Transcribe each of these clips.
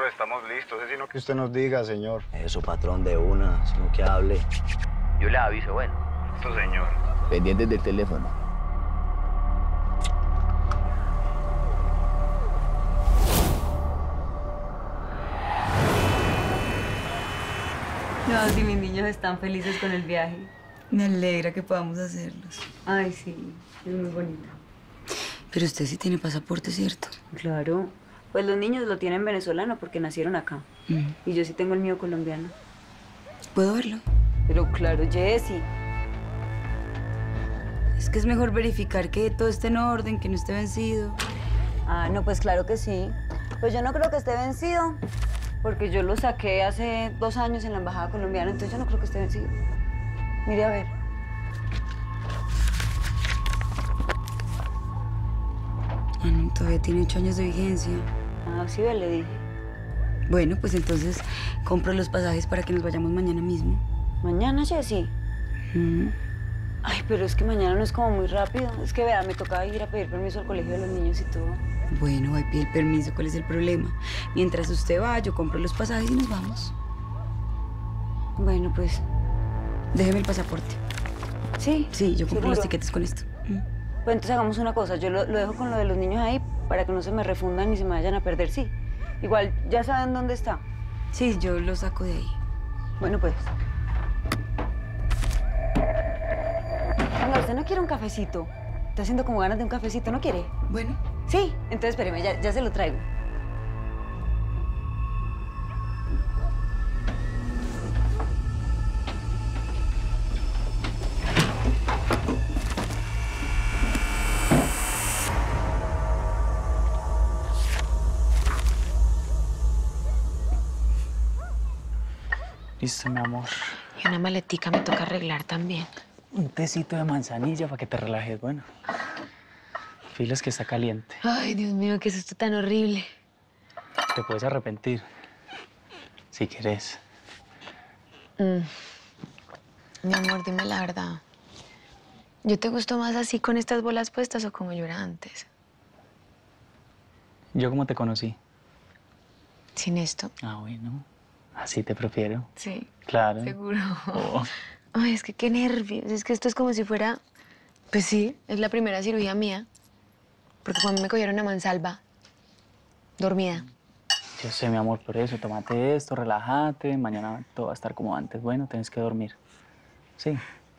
nosotros estamos listos, es sino que usted nos diga, señor. Eso, patrón, de una, sino que hable. Yo le aviso, bueno. Esto, señor. Pendientes del teléfono. No, si mis niños están felices con el viaje. Me alegra que podamos hacerlos. Ay, sí, es muy bonito. Pero usted sí tiene pasaporte, ¿cierto? Claro. Pues los niños lo tienen venezolano porque nacieron acá. Y yo sí tengo el mío colombiano. ¿Puedo verlo? Pero claro, Jessy. Es que es mejor verificar que todo esté en orden, que no esté vencido. Ah, no, pues claro que sí. Pues yo no creo que esté vencido, porque yo lo saqué hace 2 años en la embajada colombiana, entonces yo no creo que esté vencido. Mire a ver. Ah, no, todavía tiene 8 años de vigencia. Ah, sí, le dije. Bueno, pues entonces compro los pasajes para que nos vayamos mañana mismo. ¿Mañana, Jessy? Ay, pero es que mañana no es como muy rápido. Es que, vea, me tocaba ir a pedir permiso al colegio de los niños y todo. Bueno, va a pedir permiso, ¿cuál es el problema? Mientras usted va, yo compro los pasajes y nos vamos. Bueno, pues... Déjeme el pasaporte. ¿Sí? Sí, yo compro ¿Seguro? los tiquetes con esto. Pues entonces hagamos una cosa. Yo lo dejo con lo de los niños ahí para que no se me refundan ni se me vayan a perder, ¿sí? Igual, ya saben dónde está. Sí, yo lo saco de ahí. Bueno, pues... Venga, ¿usted no quiere un cafecito? Está haciendo como ganas de un cafecito, ¿no quiere? Bueno. Sí, entonces espéreme, ya se lo traigo. Listo, mi amor. Y una maletica me toca arreglar también. Un tecito de manzanilla para que te relajes, bueno. Filas que está caliente. Ay, Dios mío, qué susto tan horrible. Te puedes arrepentir. Si quieres. Mi amor, dime la verdad. ¿Yo te gusto más así con estas bolas puestas o como yo era antes? ¿Yo cómo te conocí? Sin esto. Ah, bueno. Así te prefiero. Sí. Claro. Seguro. Oh. Ay, es que qué nervios. Es que esto es como si fuera... Pues sí, es la primera cirugía mía. Porque cuando me cogieron a mansalva, dormida. Yo sé, mi amor, por eso. Tómate esto, relájate. Mañana todo va a estar como antes. Bueno, tienes que dormir. Sí.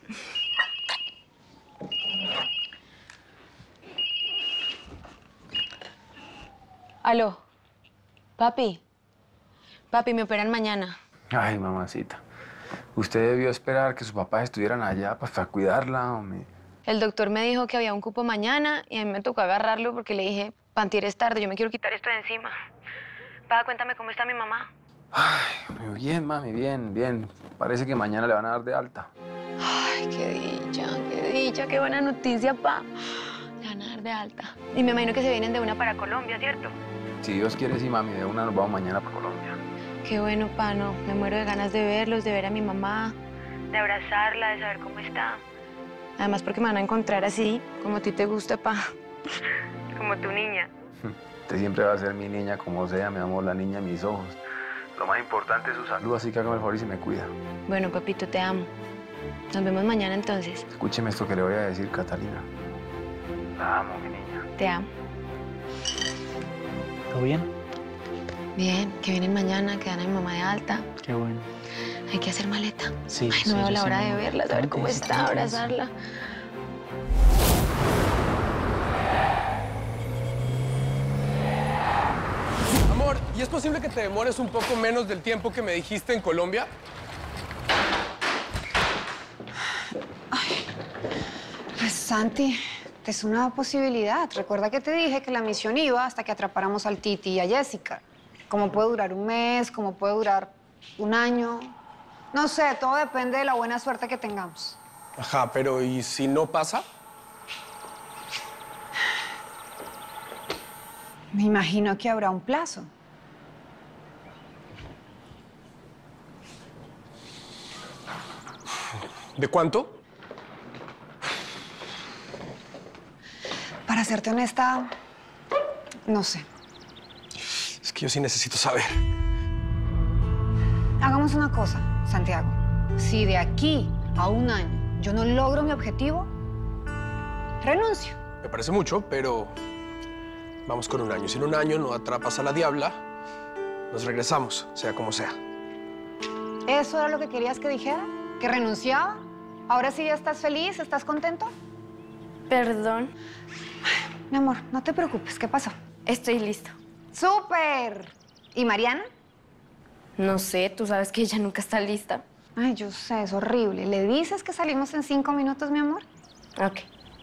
Aló. Papi. Papi, me operan mañana. Ay, mamacita. Usted debió esperar que sus papás estuvieran allá para cuidarla, hombre. El doctor me dijo que había un cupo mañana y a mí me tocó agarrarlo porque le dije, Pantier, es tarde, yo me quiero quitar esto de encima. Pa, cuéntame cómo está mi mamá. Ay, muy bien, mami, bien, bien. Parece que mañana le van a dar de alta. Ay, qué dicha, qué buena noticia, pa. Le van a dar de alta. Y me imagino que se vienen de una para Colombia, ¿cierto? Si Dios quiere, sí, mami, de una nos vamos mañana para Colombia. Qué bueno, pa, no. Me muero de ganas de verlos, de ver a mi mamá, de abrazarla, de saber cómo está. Además, porque me van a encontrar así, como a ti te gusta, pa. Como tu niña. Usted siempre va a ser mi niña, como sea, mi amor, la niña de mis ojos. Lo más importante es su salud, así que hágame el favor y se me cuida. Bueno, papito, te amo. Nos vemos mañana entonces. Escúcheme esto que le voy a decir, Catalina. La amo, mi niña. Te amo. ¿Todo bien? Bien, que vienen mañana, que dan a mi mamá de alta. Qué bueno. Hay que hacer maleta. Sí, Ay, sí, no veo yo la sé, hora mi de amor. verla, saber cómo Tranquila, está, tranquila. abrazarla. Amor, ¿y es posible que te demores un poco menos del tiempo que me dijiste en Colombia? Pues, Santi, es una posibilidad. Recuerda que te dije que la misión iba hasta que atrapáramos al Titi y a Jessica. ¿Cómo puede durar un mes? ¿Cómo puede durar un año? No sé, todo depende de la buena suerte que tengamos. Ajá, pero ¿y si no pasa? Me imagino que habrá un plazo. ¿De cuánto? Para serte honesta, no sé. que yo sí necesito saber. Hagamos una cosa, Santiago. Si de aquí a un año yo no logro mi objetivo, renuncio. Me parece mucho, pero vamos con un año. Si en un año no atrapas a la diabla, nos regresamos, sea como sea. ¿Eso era lo que querías que dijera? ¿Que renunciaba? ¿Ahora sí ya estás feliz? ¿Estás contento? Perdón. Mi amor, no te preocupes. ¿Qué pasó? Estoy listo. ¡Súper! ¿Y Mariana? No sé, tú sabes que ella nunca está lista. Ay, yo sé, es horrible. ¿Le dices que salimos en 5 minutos, mi amor? Ok.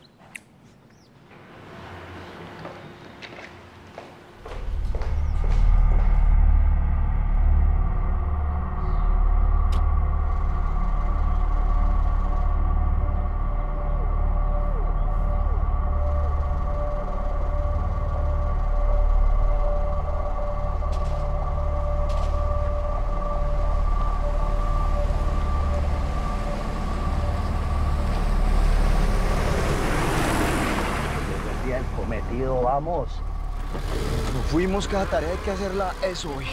El cometido, vamos. No fuimos, cada tarea hay que hacerla eso hoy.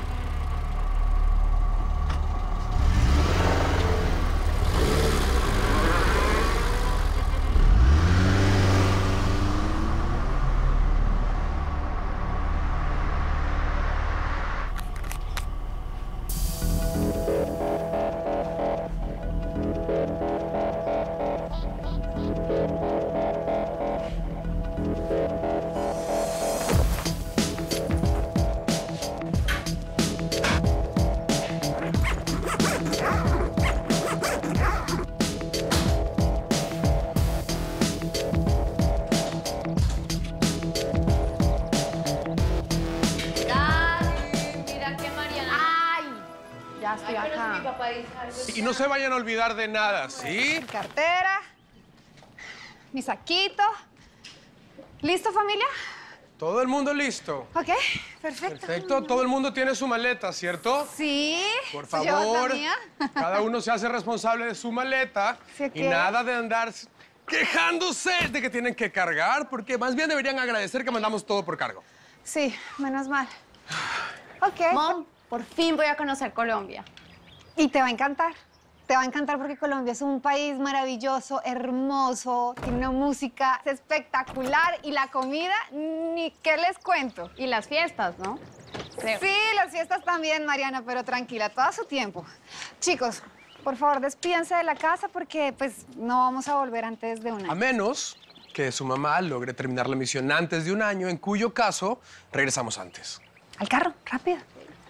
Ya estoy acá. Y no se vayan a olvidar de nada, ¿sí? Mi cartera, mi saquito. ¿Listo, familia? Todo el mundo listo. Ok, perfecto. Perfecto, todo el mundo tiene su maleta, ¿cierto? Sí. Por ¿Yo la favor, mía? cada uno se hace responsable de su maleta ¿Sí, y qué? nada de andar quejándose de que tienen que cargar, porque más bien deberían agradecer que mandamos todo por cargo. Sí, menos mal. Ok. Mom, por fin voy a conocer Colombia. Y te va a encantar. Te va a encantar porque Colombia es un país maravilloso, hermoso, tiene una música espectacular y la comida, ni qué les cuento. Y las fiestas, ¿no? Creo. Sí, las fiestas también, Mariana, pero tranquila, todo a su tiempo. Chicos, por favor, despídense de la casa porque pues no vamos a volver antes de un A año. menos que su mamá logre terminar la misión antes de un año, en cuyo caso regresamos antes. Al carro, rápido.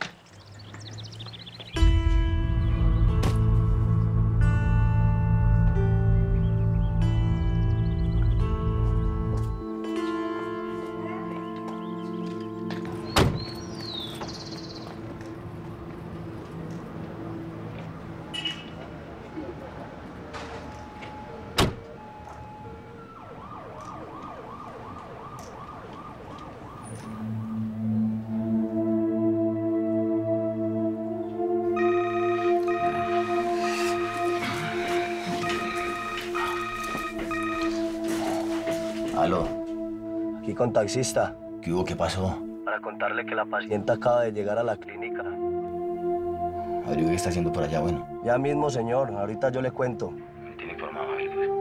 Aló. Aquí con taxista. ¿Qué hubo? ¿Qué pasó? Para contarle que la paciente acaba de llegar a la clínica. Averigüe qué está haciendo por allá, bueno. Ya mismo, señor. Ahorita yo le cuento. Me tiene informado, averigüe.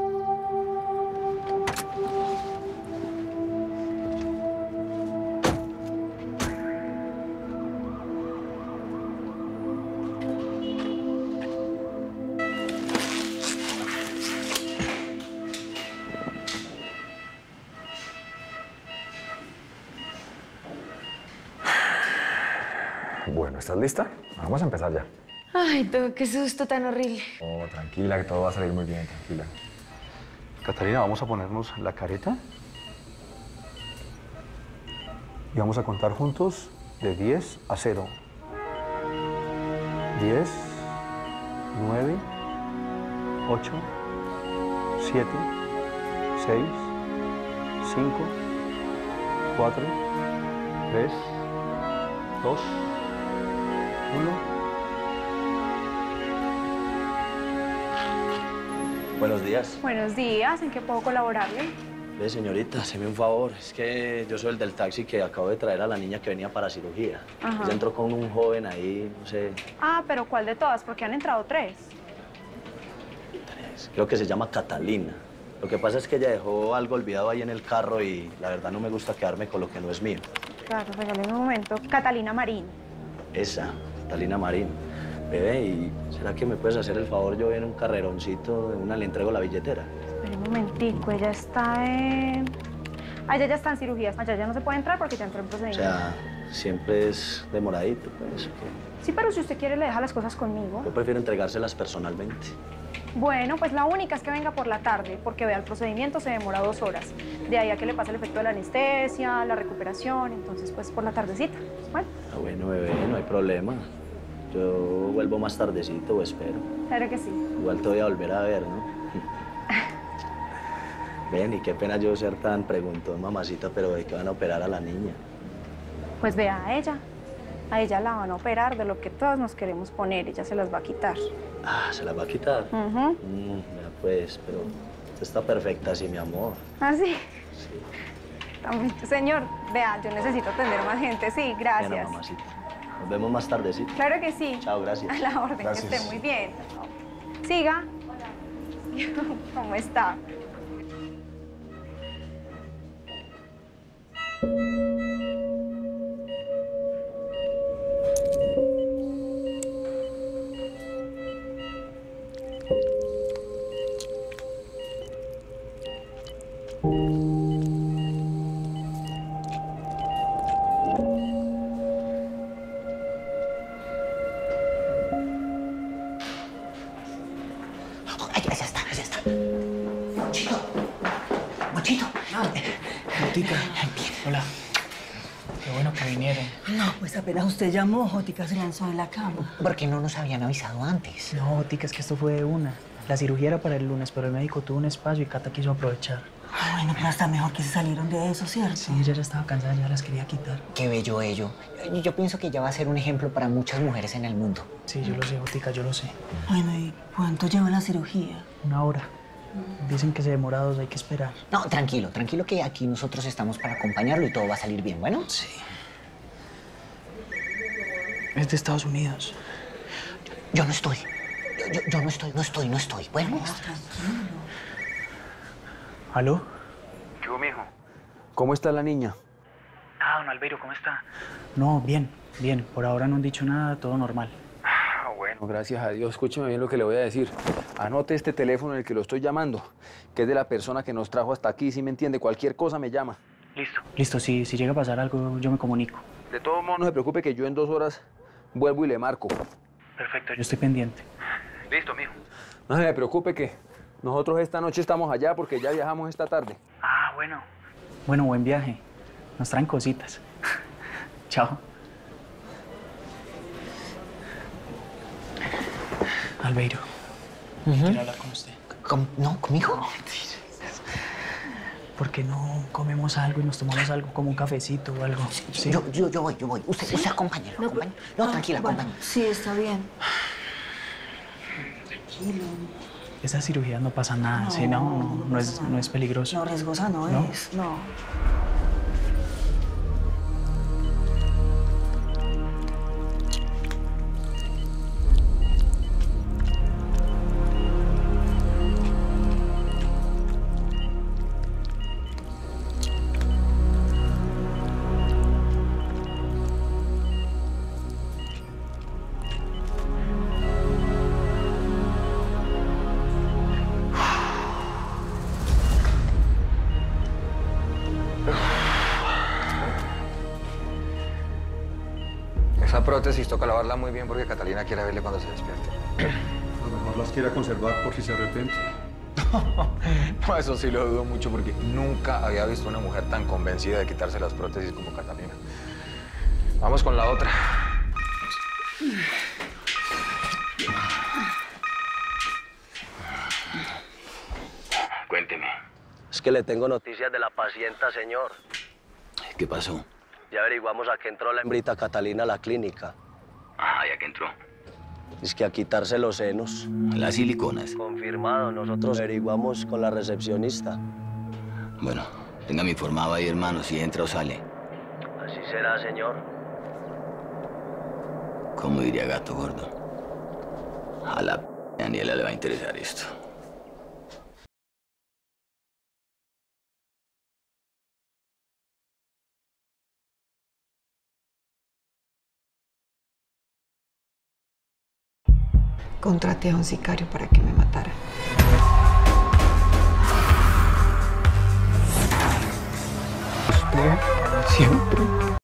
Bueno, ¿estás lista? Vamos a empezar ya. Ay, tú, qué susto tan horrible. Oh, tranquila, que todo va a salir muy bien, tranquila. Catalina, vamos a ponernos la careta. Y vamos a contar juntos de 10 a 0. 10, 9, 8, 7, 6, 5, 4, 3, 2, 1. Buenos días. Buenos días, ¿en qué puedo colaborarle? Ve, señorita, hazme un favor. Es que yo soy el del taxi que acabo de traer a la niña que venía para cirugía. Ajá. Ella entró con un joven ahí, no sé, Ah, pero ¿cuál de todas? Porque han entrado 3. creo que se llama Catalina. Lo que pasa es que ella dejó algo olvidado ahí en el carro y la verdad no me gusta quedarme con lo que no es mío. Claro, regáleme un momento. Catalina Marín. Esa, Catalina Marín. Bebé, ¿y será que me puedes hacer el favor? Yo en un carreroncito, de una le entrego la billetera. Espera un momentico, ella está en... Allá ya está en cirugía. Allá ya no se puede entrar porque ya entró en O procedimiento. sea, siempre es demoradito, pues. ¿Qué? Sí, pero si usted quiere le deja las cosas conmigo. Yo prefiero entregárselas personalmente. Bueno, pues la única es que venga por la tarde, porque vea, el procedimiento se demora 2 horas. De ahí a que le pase el efecto de la anestesia, la recuperación, entonces pues por la tardecita. Bueno, Ah, bueno, bebé, no hay problema. Yo vuelvo más tardecito o espero. claro que sí. Igual te voy a volver a ver, ¿no? Ven, y qué pena yo ser tan preguntón, mamacita, pero ¿de qué van a operar a la niña? Pues vea a ella. A ella la van a operar de lo que todas nos queremos poner. Ella se las va a quitar. Ah, ¿se la va a quitar? Ujú. Vea pues, pero usted está perfecta así, mi amor. ¿Ah, sí? Sí. Señor, vea, yo necesito atender más gente. Sí, gracias. Bueno, mamacita. Nos vemos más tardecito. Claro que sí. Chao, gracias. A la orden, Gracias. que esté muy bien. Siga. ¿Cómo está? Ay, ya está, ya está. Mochito. Mochito. Jotica. Hola. Qué bueno que vinieron. No, pues apenas usted llamó, Jotica se lanzó en la cama. Porque no nos habían avisado antes. No, Jotica, es que esto fue de una. La cirugía era para el lunes, pero el médico tuvo un espacio y Cata quiso aprovechar. Ah, bueno, pero hasta mejor que se salieron de eso, ¿cierto? Sí, ella ya estaba cansada, ya las quería quitar. Qué bello ello. Yo pienso que ya va a ser un ejemplo para muchas mujeres en el mundo. Sí, yo lo sé, Jotica, yo lo sé. Bueno, ¿y cuánto lleva la cirugía? 1 hora. Dicen que se demora 2, hay que esperar. No, tranquilo, tranquilo que aquí nosotros estamos para acompañarlo y todo va a salir bien, ¿bueno? Sí. Es de Estados Unidos. Yo no estoy. Yo no estoy. Bueno. ¿Aló? ¿Qué hubo, mijo? ¿Cómo está la niña? Ah, don Albeiro, ¿cómo está? No, bien, bien. Por ahora no han dicho nada, todo normal. Ah, bueno, gracias a Dios. Escúcheme bien lo que le voy a decir. Anote este teléfono en el que lo estoy llamando, que es de la persona que nos trajo hasta aquí, ¿sí me entiende? Cualquier cosa me llama. Listo. Listo, si llega a pasar algo, yo me comunico. De todos modos, no se preocupe que yo en 2 horas vuelvo y le marco. Perfecto, yo estoy pendiente. Listo, mijo. No se me preocupe que nosotros esta noche estamos allá porque ya viajamos esta tarde. Ah, bueno. Bueno, buen viaje. Nos traen cositas. Chao. Albeiro, quiero hablar con usted. ¿No? ¿Conmigo? No, ¿por qué no comemos algo y nos tomamos algo como un cafecito o algo? ¿Sí? Yo voy. Usted acompáñelo, acompáñelo. No, tranquila, acompáñelo. Sí, está bien. Tranquilo. Esa cirugía no pasa nada, ¿sí? No es peligroso. No, riesgosa no es, no. Esa prótesis toca lavarla muy bien porque Catalina quiere verle cuando se despierte. A lo mejor las quiera conservar por si se arrepiente. No, eso sí lo dudo mucho porque nunca había visto una mujer tan convencida de quitarse las prótesis como Catalina. Vamos con la otra. Cuénteme. Es que le tengo noticias de la pacienta, señor. ¿Qué pasó? Ya averiguamos a qué entró la hembrita Catalina a la clínica. Ah, ¿ya que entró? Es que a quitarse los senos. Las siliconas. Confirmado, nosotros averiguamos con la recepcionista. Bueno, téngame informado ahí, hermano, si entra o sale. Así será, señor. ¿Cómo diría Gato Gordo? A la p Daniela le va a interesar esto. Contraté a un sicario para que me matara. Usted siempre